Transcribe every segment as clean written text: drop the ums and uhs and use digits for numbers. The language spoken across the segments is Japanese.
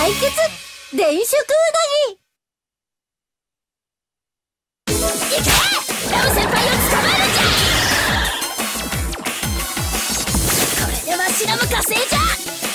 対決電飾うなぎ。いけラム先輩を捕まえるんじゃ。これでわしらも加勢じゃ。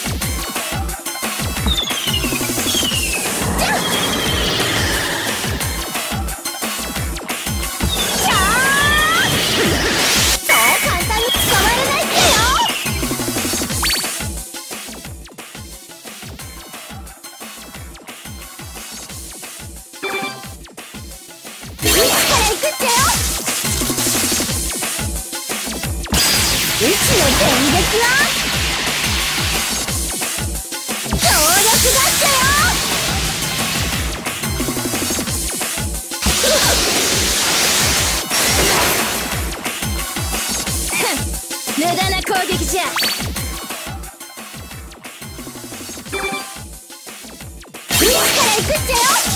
うちの電撃は強力だったよ。無駄な攻撃じゃ。いつから行くっちゃよ。